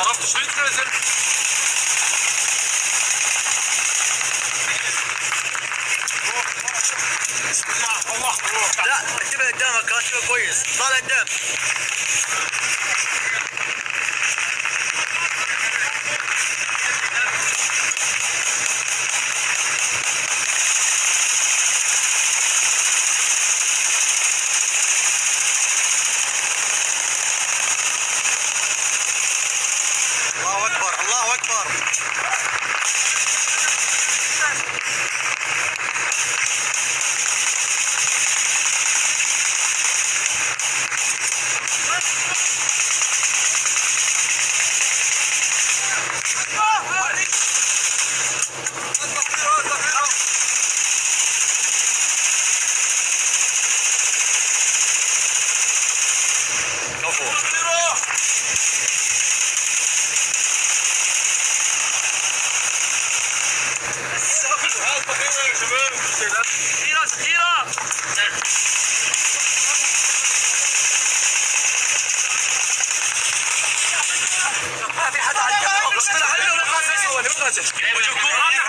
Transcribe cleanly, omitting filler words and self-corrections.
ضربت شريط نازل. بسم الله الله. لا اكتبها قدامك، رتبها كويس، طالع قدام. الله اكبر الله اكبر. كثيرة كثيرة. ما في حدا على الكاميرا. بسم الله عليكم.